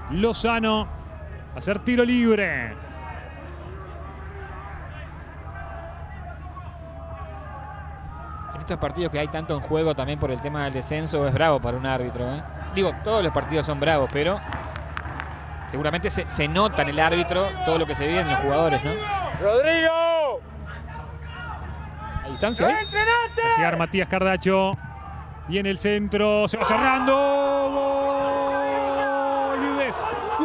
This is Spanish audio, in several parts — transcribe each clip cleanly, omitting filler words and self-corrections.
Lozano a hacer tiro libre. En estos partidos que hay tanto en juego también por el tema del descenso, es bravo para un árbitro, ¿eh? Digo, todos los partidos son bravos, pero seguramente se nota en el árbitro todo lo que se vive en los jugadores, ¿no? ¡Rodrigo! ¿Hay distancia ahí? Va a llegar Matías Cardacho. Y en el centro se va cerrando. ¡Gol! Viudés.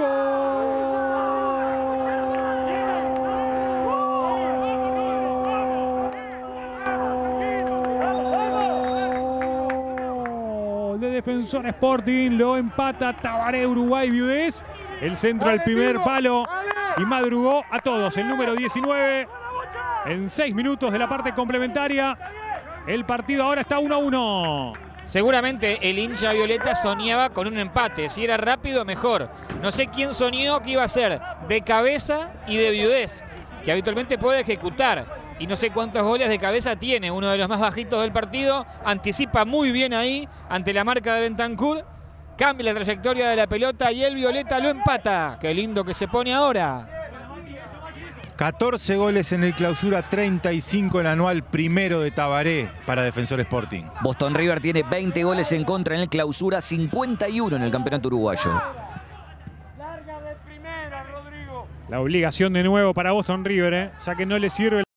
¡Gol! De Defensor Sporting. Lo empata Tabaré, Uruguay, Viudés. El centro al primer palo. Y madrugó a todos. El número 19. En 6 minutos de la parte complementaria. El partido ahora está 1-1. Seguramente el hincha violeta soñaba con un empate. Si era rápido, mejor. No sé quién soñó que iba a ser de cabeza y de Viudés, que habitualmente puede ejecutar. Y no sé cuántos goles de cabeza tiene, uno de los más bajitos del partido. Anticipa muy bien ahí ante la marca de Bentancur. Cambia la trayectoria de la pelota y el violeta lo empata. Qué lindo que se pone ahora. 14 goles en el Clausura, 35 en el anual primero de Tabaré para Defensor Sporting. Boston River tiene 20 goles en contra en el Clausura, 51 en el campeonato uruguayo. La obligación de nuevo para Boston River, ya que no le sirve